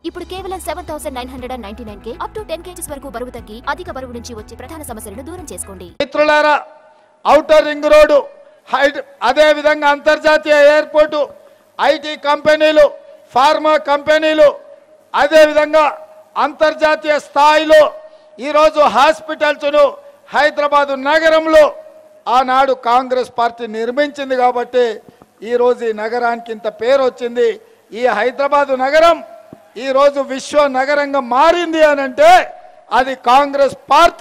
ఇప్పుడు కేవలం 7999కే up to 10 kgs వరకు బరువు తగ్గి అధిక బరువు నుంచి వచ్చే ప్రధాన సమస్యలను దూరం చేసుకోండి. మిత్రులారా, ఔటర్ రింగ్ రోడ్డు, అదే విధంగా అంతర్జాతీయ ఎయిర్పోర్టు, ఐటీ కంపెనీలు, ఫార్మా కంపెనీలు, అదే విధంగా అంతర్జాతీయ స్థాయిలో ఈరోజు హాస్పిటల్స్ను హైదరాబాద్ నగరంలో ఆనాడు కాంగ్రెస్ పార్టీ నిర్మించింది కాబట్టి ఈరోజు ఈ నగరానికి ఇంత పేరు వచ్చింది. ఈ హైదరాబాద్ నగరం ఈరోజు విశ్వ నగరంగా మారింది అని అంటే అది కాంగ్రెస్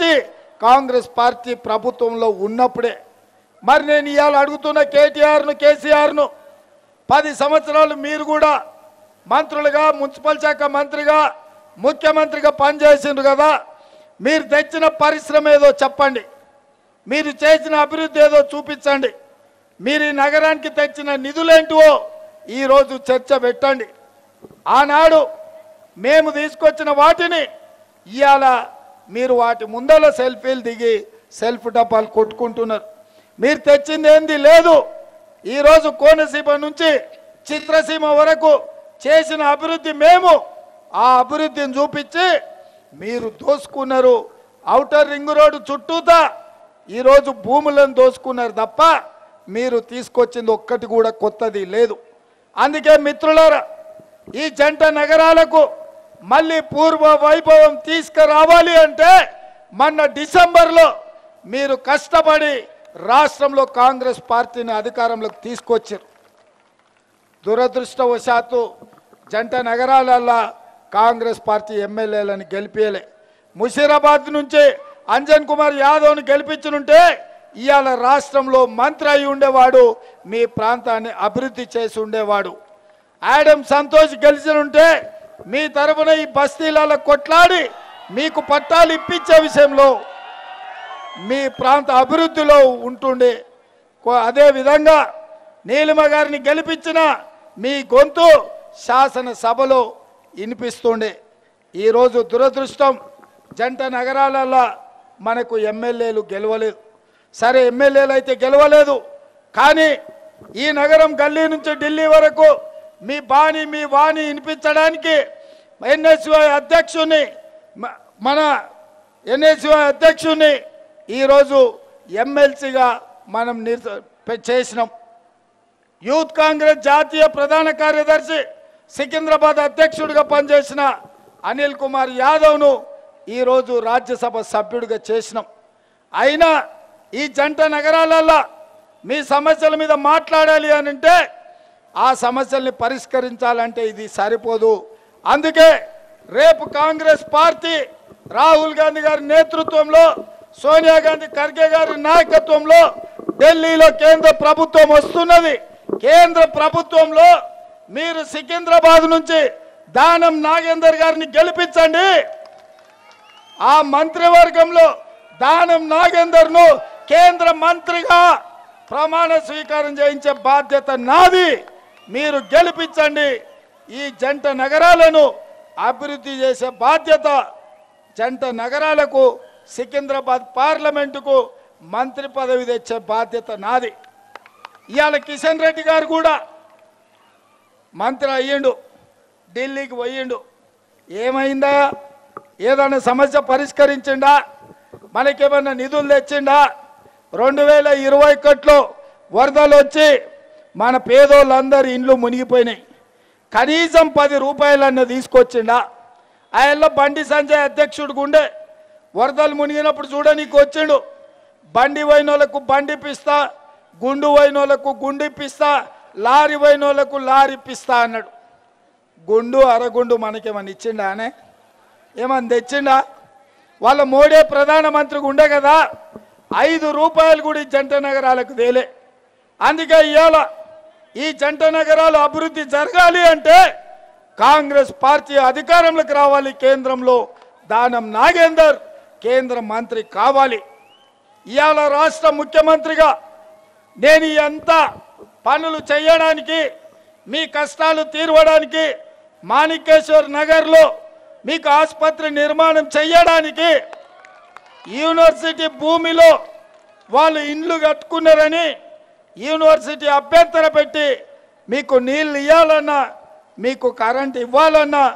పార్టీ ప్రభుత్వంలో ఉన్నప్పుడే. మరి నేను ఇవాళ అడుగుతున్న కేటీఆర్ను, కేసీఆర్ను, 10 సంవత్సరాలు మీరు కూడా మంత్రులుగా, మున్సిపల్ శాఖ మంత్రిగా, ముఖ్యమంత్రిగా పనిచేసిండ్రు కదా, మీరు తెచ్చిన పరిశ్రమ ఏదో చెప్పండి, మీరు చేసిన అభివృద్ధి ఏదో చూపించండి, మీరు ఈ నగరానికి తెచ్చిన నిధులేంటివో ఈరోజు చర్చ పెట్టండి. ఆనాడు మేము తీసుకొచ్చిన వాటిని ఇవాళ మీరు వాటి ముందర సెల్ఫీలు దిగి సెల్ఫ్ డబ్బాలు కొట్టుకుంటున్నారు. మీరు తెచ్చింది ఏంది లేదు. ఈరోజు కోనసీమ నుంచి చిత్రసీమ వరకు చేసిన అభివృద్ధి మేము ఆ అభివృద్ధిని చూపించి మీరు దోసుకున్నారు. ఔటర్ రింగ్ రోడ్డు చుట్టూతా ఈరోజు భూములను దోసుకున్నారు తప్ప మీరు తీసుకొచ్చింది ఒక్కటి కూడా కొత్తది లేదు. అందుకే మిత్రులారా, ఈ జంట నగరాలకు మళ్ళీ పూర్వ వైభవం తీసుకురావాలి అంటే మొన్న డిసెంబర్లో మీరు కష్టపడి రాష్ట్రంలో కాంగ్రెస్ పార్టీని అధికారంలోకి తీసుకొచ్చారు. దురదృష్టవశాత్తు జంట నగరాలల్లో కాంగ్రెస్ పార్టీ ఎమ్మెల్యేలను గెలిపేయలే. ముషీరాబాద్ నుంచి అంజన్ కుమార్ యాదవ్ను గెలిపించుంటే ఇవాళ రాష్ట్రంలో మంత్రి అయి ఉండేవాడు, మీ ప్రాంతాన్ని అభివృద్ధి చేసి ఉండేవాడు. ఆడమ్ సంతోష్ గెలిచినుంటే మీ తరఫున ఈ బస్తీలలో కొట్లాడి మీకు పట్టాలు ఇప్పించే విషయంలో మీ ప్రాంత అభివృద్ధిలో ఉంటుండే. అదేవిధంగా నీలిమ గారిని గెలిపించిన మీ గొంతు శాసనసభలో వినిపిస్తుండే. ఈరోజు దురదృష్టం, జంట నగరాలలో మనకు ఎమ్మెల్యేలు గెలవలేదు. సరే, ఎమ్మెల్యేలు అయితే గెలవలేదు, కానీ ఈ నగరం గల్లీ నుంచి ఢిల్లీ వరకు మీ బాణి మీ వాణి వినిపించడానికి ఎన్ఎస్యుఐ అధ్యక్షుని ఈరోజు ఎమ్మెల్సీగా మనం చేసినాం. యూత్ కాంగ్రెస్ జాతీయ ప్రధాన కార్యదర్శి, సికింద్రాబాద్ అధ్యక్షుడిగా పనిచేసిన అనిల్ కుమార్ యాదవ్ను ఈరోజు రాజ్యసభ సభ్యుడిగా చేసినాం. అయినా ఈ జంట నగరాలలో మీ సమస్యల మీద మాట్లాడాలి అని అంటే ఆ సమస్యల్ని పరిష్కరించాలంటే ఇది సరిపోదు. అందుకే రేపు కాంగ్రెస్ పార్టీ రాహుల్ గాంధీ గారి నేతృత్వంలో, సోనియా గాంధీ, ఖర్గే గారి నాయకత్వంలో ఢిల్లీలో కేంద్ర ప్రభుత్వం వస్తున్నది. కేంద్ర ప్రభుత్వంలో మీరు సికింద్రాబాద్ నుంచి దానం నాగేందర్ గారిని గెలిపించండి. ఆ మంత్రివర్గంలో దానం నాగేందర్ను కేంద్ర మంత్రిగా ప్రమాణ స్వీకారం చేయించే బాధ్యత నాది. మీరు గెలిపించండి. ఈ జంట నగరాలను అభివృద్ధి చేసే బాధ్యత, జంట నగరాలకు, సికింద్రాబాద్ పార్లమెంటుకు మంత్రి పదవి తెచ్చే బాధ్యత నాది. ఇవాళ కిషన్ రెడ్డి గారు కూడా మంత్రి అయ్యిండు, ఢిల్లీకి పోయిండు. ఏమైందా? ఏదైనా సమస్య పరిష్కరించిండా? మనకేమన్నా నిధులు తెచ్చిండా? 2021లో వరదలు వచ్చి మన పేదోళ్ళందరి ఇండ్లు మునిగిపోయినాయి. కనీసం 10 రూపాయలన్నా తీసుకొచ్చిండా? ఆయనలో బండి సంజయ్ అధ్యక్షుడికి ఉండే, వరదలు మునిగినప్పుడు చూడనీకి వచ్చిండు. బండి పోయిన వాళ్ళకు బండి ఇప్పిస్తా, గుండు పోయిన వాళ్ళకు గుండు ఇప్పిస్తా, లారీ పోయిన వాళ్ళకు లారీ ఇప్పిస్తా అన్నాడు. గుండు అరగుండు మనకేమన్నా ఇచ్చిండా? అనే ఏమన్నా తెచ్చిండా? వాళ్ళ మోడీ ప్రధానమంత్రికి ఉండే కదా, 5 రూపాయలు కూడా ఈ జంట నగరాలకు తేలే. అందుకే ఇవాళ ఈ జంట నగరాలు అభివృద్ధి జరగాలి అంటే కాంగ్రెస్ పార్టీ అధికారంలోకి రావాలి. కేంద్రంలో దానం నాగేందర్ కేంద్ర మంత్రి కావాలి. ఇవాళ రాష్ట్ర ముఖ్యమంత్రిగా నేను ఎంత పనులు చేయడానికి, మీ కష్టాలు తీర్చడానికి, మాణికేశ్వర్ నగర్లో మీకు ఆసుపత్రి నిర్మాణం చేయడానికి, యూనివర్సిటీ భూమిలో వాళ్ళు ఇండ్లు కట్టుకున్నారని యూనివర్సిటీ అభ్యంతర పెట్టి మీకు నీళ్ళు ఇవ్వాలన్నా, మీకు కరెంట్ ఇవ్వాలన్నా,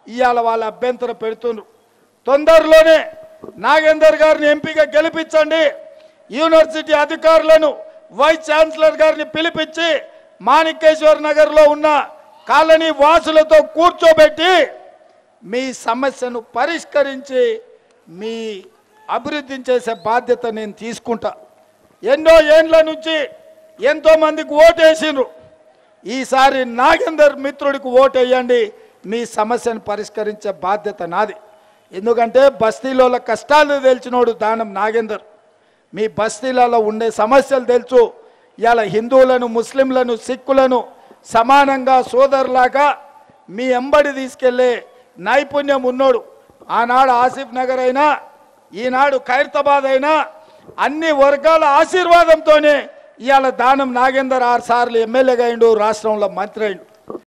ఇవాళ వాళ్ళ అభ్యంతరం పెడుతున్నారు. తొందరలోనే నాగేందర్ గారిని ఎంపీగా గెలిపించండి. యూనివర్సిటీ అధికారులను వైస్ ఛాన్సలర్ గారిని పిలిపించి మాణికేశ్వర్ నగర్లో ఉన్న కాలనీ వాసులతో కూర్చోబెట్టి మీ సమస్యను పరిష్కరించి మీ అభివృద్ధి చేసే బాధ్యత నేను తీసుకుంటా. ఎన్నో ఏండ్ల నుంచి ఎంతో మందికి ఓటేసిండ్రు. ఈసారి నాగేందర్ మిత్రుడికి ఓటేయండి, మీ సమస్యను పరిష్కరించే బాధ్యత నాది. ఎందుకంటే బస్తీలో కష్టాలు తెలిసినోడు దానం నాగేందర్. మీ బస్తీలలో ఉండే సమస్యలు తెలుసు. ఇవాళ హిందువులను, ముస్లింలను, సిక్కులను సమానంగా సోదరులాగా మీ ఎంబడి తీసుకెళ్లే నైపుణ్యం ఉన్నోడు. ఆనాడు ఆసిఫ్ నగర్ అయినా, ఈనాడు ఖైరతాబాద్ అయినా అన్ని వర్గాల ఆశీర్వాదంతోనే ఇవాళ దానం నాగేందర్ 6 సార్లు ఎమ్మెల్యేగా అయిండు, రాష్ట్రంలో మంత్రి అయిండు.